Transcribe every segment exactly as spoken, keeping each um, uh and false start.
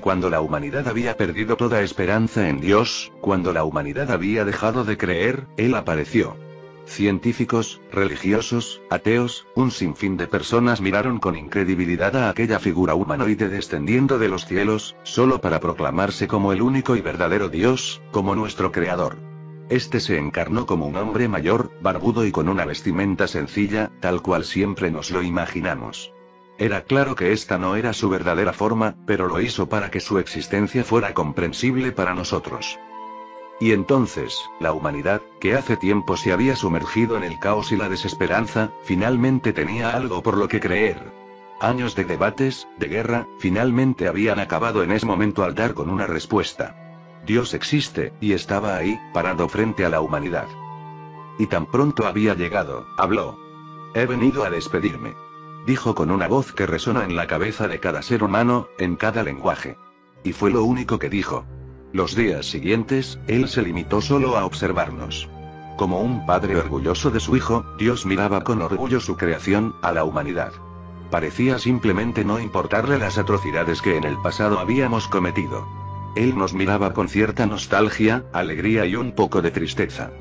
cuando la humanidad había perdido toda esperanza en Dios, cuando la humanidad había dejado de creer, Él apareció. Científicos, religiosos, ateos, un sinfín de personas miraron con incredibilidad a aquella figura humanoide descendiendo de los cielos, solo para proclamarse como el único y verdadero Dios, como nuestro Creador. Este se encarnó como un hombre mayor, barbudo y con una vestimenta sencilla, tal cual siempre nos lo imaginamos. Era claro que esta no era su verdadera forma, pero lo hizo para que su existencia fuera comprensible para nosotros. Y entonces, la humanidad, que hace tiempo se había sumergido en el caos y la desesperanza, finalmente tenía algo por lo que creer. Años de debates, de guerra, finalmente habían acabado en ese momento al dar con una respuesta. Dios existe, y estaba ahí, parado frente a la humanidad. Y tan pronto había llegado, habló. He venido a despedirme. Dijo con una voz que resonó en la cabeza de cada ser humano, en cada lenguaje. Y fue lo único que dijo. Los días siguientes, Él se limitó solo a observarnos. Como un padre orgulloso de su hijo, Dios miraba con orgullo su creación, a la humanidad. Parecía simplemente no importarle las atrocidades que en el pasado habíamos cometido. Él nos miraba con cierta nostalgia, alegría y un poco de tristeza.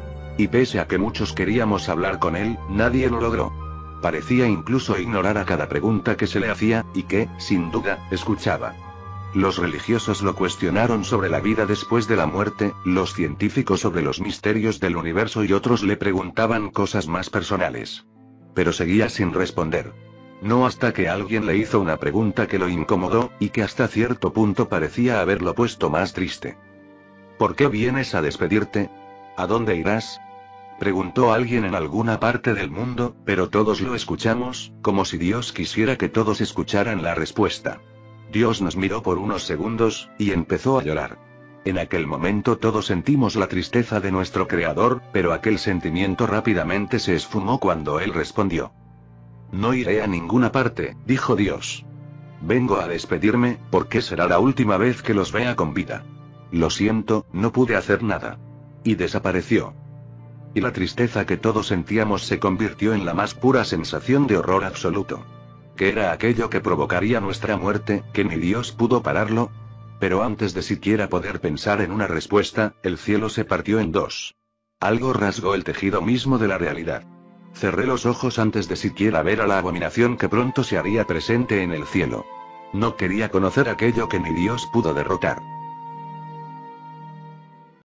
Y pese a que muchos queríamos hablar con Él, nadie lo logró. Parecía incluso ignorar a cada pregunta que se le hacía, y que, sin duda, escuchaba. Los religiosos lo cuestionaron sobre la vida después de la muerte, los científicos sobre los misterios del universo y otros le preguntaban cosas más personales. Pero seguía sin responder. No hasta que alguien le hizo una pregunta que lo incomodó, y que hasta cierto punto parecía haberlo puesto más triste. ¿Por qué vienes a despedirte? ¿A dónde irás? Preguntó alguien en alguna parte del mundo, pero todos lo escuchamos, como si Dios quisiera que todos escucharan la respuesta. Dios nos miró por unos segundos, y empezó a llorar. En aquel momento todos sentimos la tristeza de nuestro Creador, pero aquel sentimiento rápidamente se esfumó cuando Él respondió. No iré a ninguna parte, dijo Dios. Vengo a despedirme, porque será la última vez que los vea con vida. Lo siento, no pude hacer nada. Y desapareció. Y la tristeza que todos sentíamos se convirtió en la más pura sensación de horror absoluto. ¿Qué era aquello que provocaría nuestra muerte, que ni Dios pudo pararlo? Pero antes de siquiera poder pensar en una respuesta, el cielo se partió en dos. Algo rasgó el tejido mismo de la realidad. Cerré los ojos antes de siquiera ver a la abominación que pronto se haría presente en el cielo. No quería conocer aquello que ni Dios pudo derrotar.